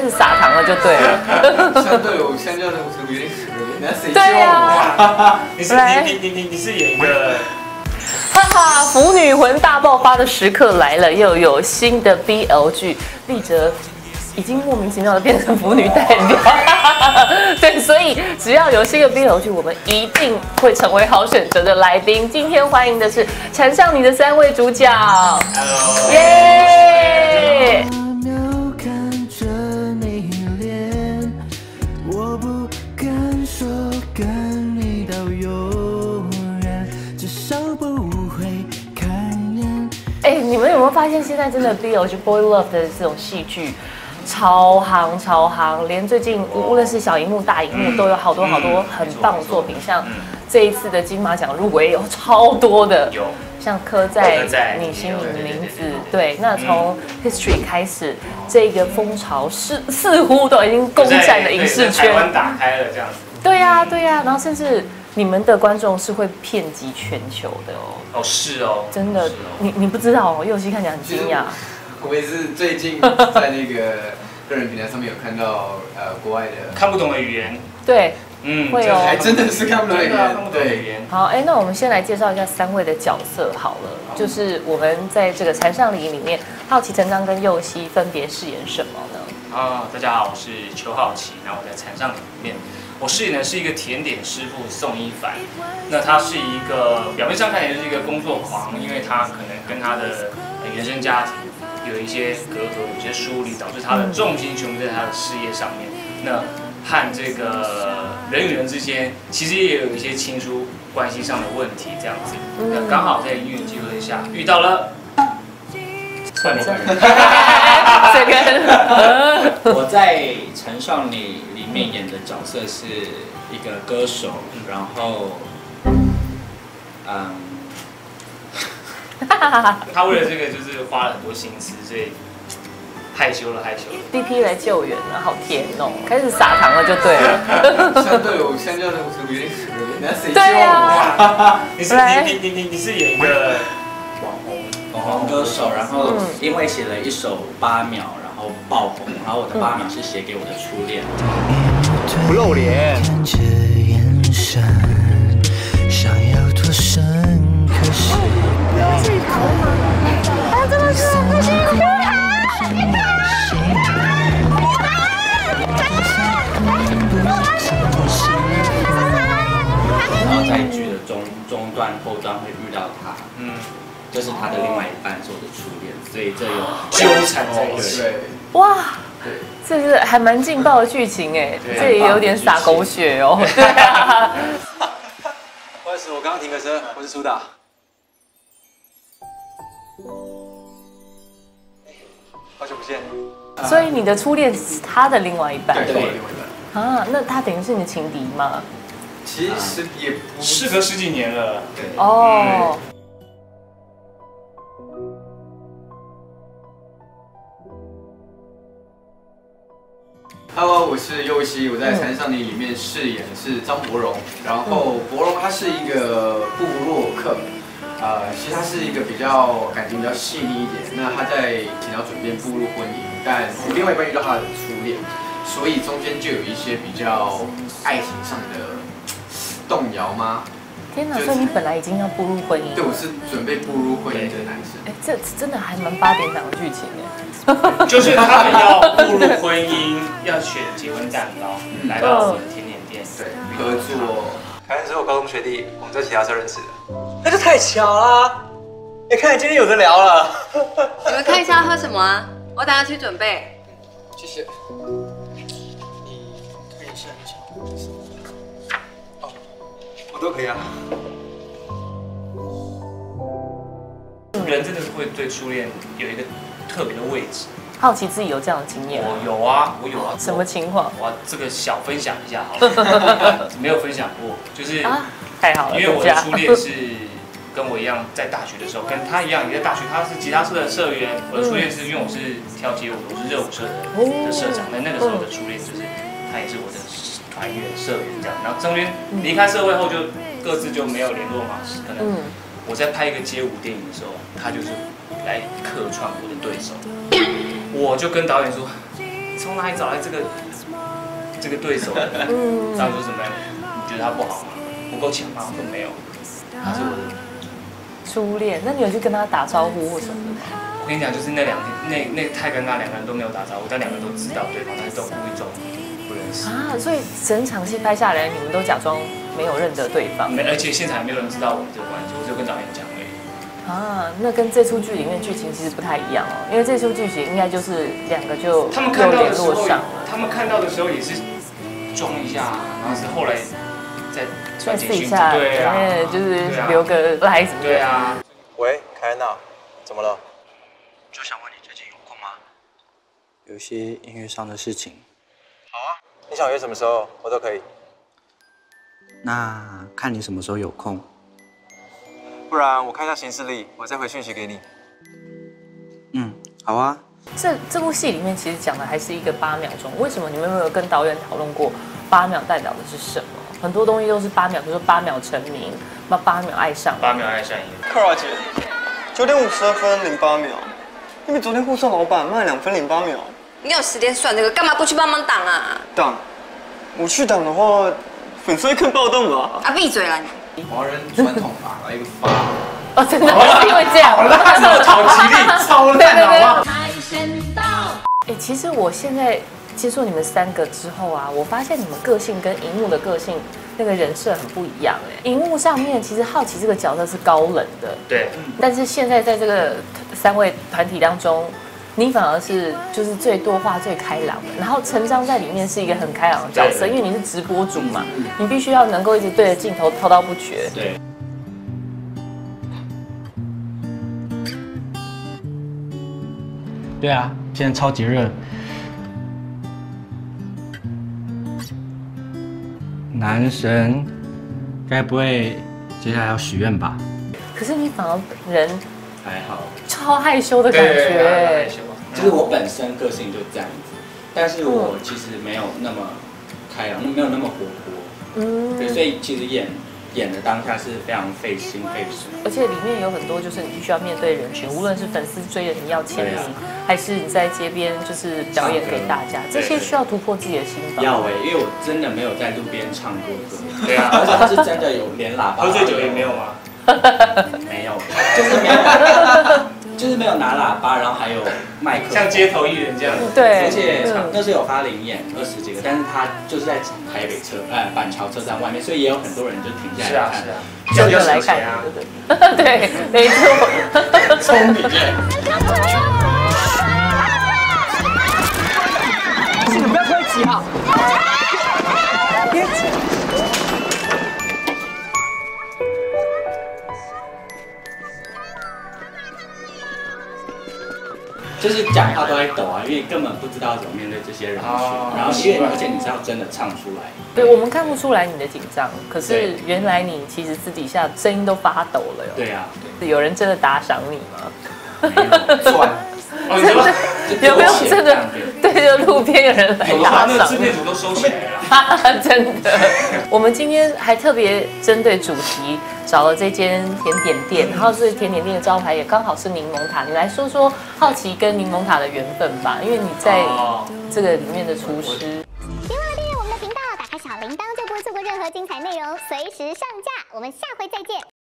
是撒糖了就对了。 相较的有点可怜，那谁对呀， 你是演一个。 哈哈，腐女魂大爆发的时刻来了，又有新的 BL 剧，丽哲已经莫名其妙的变成腐女代表。对，所以只要有新的 BL 剧，我们一定会成为好选择的来宾。今天欢迎的是缠上你的3位主角 ，Hello， 耶！你们有没有发现，现在真的 BL 剧 Boy Love 的这种戏剧超夯，连最近无论是小荧幕、大荧幕，都有好多很棒的作品。像这一次的金马奖入围有超多的，像刻在你心里的名字。对，那从 History 开始，这个风潮似乎都已经攻占了影视圈， 台湾打开了这样子。 对呀，然后甚至。你们的观众是会遍及全球的哦。 哦，是哦， 真的，你不知道哦，佑熙看起来很惊讶。 我也是最近在那个个人平台上面有看到国外的看不懂的语言。 对，会哦， 还真的是看不懂语言。 对， 好，那我们先来介绍一下3位的角色好了，就是我们在这个缠上你里面，好奇、陈刚跟佑熙分别饰演什么呢？ 大家好，我是邱好奇，然后我在缠上你里面。我饰演的是一个甜点师傅宋一凡，那他是一个表面上看起来是一个工作狂，因为他可能跟他的原生家庭有一些隔阂，有些疏离，导致他的重心全部在他的事业上面。那和这个人与人之间，其实也有一些亲疏关系上的问题，这样子。那刚好在因缘机会下遇到了。 这个我在缠上你里面演的角色是一个歌手，然后， 他为了这个就是花了很多心思，所以害羞了。 DP 来救援了，好甜哦，开始撒糖了就对了。 相较的有点可怜，那谁对呀， 你是演一个网红歌手，然后因为写了一首8秒，然后爆红，然后我的8秒是写给我的初恋。 不露脸。 然后在剧的中段、后段会遇到他，这是他的另外一半是我的初恋，所以这有纠缠在一起。 哇，这是还蛮劲爆的剧情哎，这也有点洒狗血哦。对啊。 不好意思，我刚刚停个车，我是苏打。好久不见。 所以你的初恋是他的另外一半。 对，另外一半。 啊，那他等于是你的情敌吗？ 其实也不事隔10几年了。 对。 哦。 Hello， 我是佑熙，我在《缠上你》里面饰演的是张柏荣。然后柏荣他是一个部落客，其实他是一个比较感情比较细腻一点。那他在即将准备步入婚姻，但另外一半遇到他的初恋，所以中间就有一些比较爱情上的动摇吗？ 天哪！所以你本来已经要步入婚姻？ 对，我是准备步入婚姻的男生。 这真的还蛮8点档的剧情哎。 就是他们要步入婚姻，要选结婚蛋糕，来到我们甜点店， 对，合作。 凯恩是我高中学弟，我们在骑他车认识的。那就太巧啦！看来今天有得聊了。 你们看一下要喝什么啊？我等下去准备。 谢谢。你看一下你想喝什么？哦，我都可以啊。 人真的会对初恋有一个特别的位置。 好奇自己有这样的经验吗？ 我有啊。 什么情况？ 我这个小分享一下好了，没有分享过，就是太好了， 因为我的初恋是跟我一样，在大学的时候跟他一样，也在大学，他是吉他社的社员。我的初恋是因为我是跳街舞，我是热舞社的社长。那个时候的初恋就是他也是我的团员社员这样。然后中间离开社会后就各自就没有联络嘛，可能我在拍一个街舞电影的时候，他就是来客串我的对手。我就跟导演说， 你从哪里找来这个对手？他说什么？你觉得他不好吗？不够强吗？我说没有，他是我的初恋。那你有去跟他打招呼或什么的吗？ 我跟你讲，就是那2天，那太尴尬，2个人都没有打招呼，但2个人都知道对方，但是都故意装不认识啊。所以整场戏拍下来，你们都假装没有认得对方， 而且现场也没有人知道我们这个关系，我就跟导演讲而已。 啊，那跟这出剧里面剧情其实不太一样哦，因为这出剧情应该就是2个就他们看到联的时候， 络上了， 他们看到的时候也是装一下，然后是后来再传私简讯， 底下对啊， 就是留个赖什么的。 对啊。 喂，凯安娜，怎么了？ 就想问你最近有空吗？ 有些音乐上的事情。好啊，你想约什么时候，我都可以。 那看你什么时候有空。 不然我看一下行事历，我再回讯息给你。 好啊。 这部戏里面其实讲的还是一个8秒钟，为什么你们有没有跟导演讨论过8秒代表的是什么？很多东西都是8秒，比如说8秒成名，8秒爱上 8秒爱上一个。 克拉姐，9点52分08秒，你比昨天护送老板慢2分08秒。 你有时间算这个，干嘛不去帮忙挡啊？ 挡，我去挡的话，粉丝会更暴动吧？ 啊，闭嘴啦你！ 华人传统吧，来一个发。 哦，真的是因为这样， 他是我讨吉利，超烂，好不好？ 哎，其实我现在接触你们3个之后啊，我发现你们个性跟荧幕的个性那个人设很不一样哎。荧幕上面其实好奇这个角色是高冷的， 对， 但是现在在这个3位团体当中，你反而是就是最多话最开朗的。然后陈章在里面是一个很开朗的角色，因为你是直播主嘛，你必须要能够一直对着镜头滔滔不绝。 对。 对啊，现在超级热。男神，该不会接下来要许愿吧？ 可是你反而人还好， 超害羞的感觉， 就是我本身个性就这样子，但是我其实没有那么开朗，没有那么活泼，对，所以其实演的当下是非常费心费神， 而且里面有很多就是你必须要面对人群，无论是粉丝追着你要签名，还是你在街边就是表演给大家，这些需要突破自己的心防。 要因为我真的没有在路边唱过歌， 对啊， 而且是真的有连喇叭， 喝醉酒也没有吗？ 没有，就是没有拿喇叭，然后还有麦克风， 像街头艺人这样。 对， 而且那时候有发灵演20几个，但是他就是在台北板桥车站外面，所以也有很多人就停下来看。 就着来看啊，对，没错， 聪明。 你们不要推挤哈。别挤。 就是讲话都在抖啊，因为根本不知道怎么面对这些人群，然后而且你是要真的唱出来。 对，我们看不出来你的紧张，可是原来你其实私底下声音都发抖了哟。 对啊， 有人真的打赏你吗？ 赚。 真的有没有真的？对，就路边有人来打赏。 那制片组都收起来了。 真的，我们今天还特别针对主题找了这间甜点店，然后这甜点店的招牌也刚好是柠檬塔。你来说说好奇跟柠檬塔的缘分吧，因为你在这个里面的厨师。 别忘了订阅我们的频道，打开小铃铛就不会错过任何精彩内容，随时上架。我们下回再见。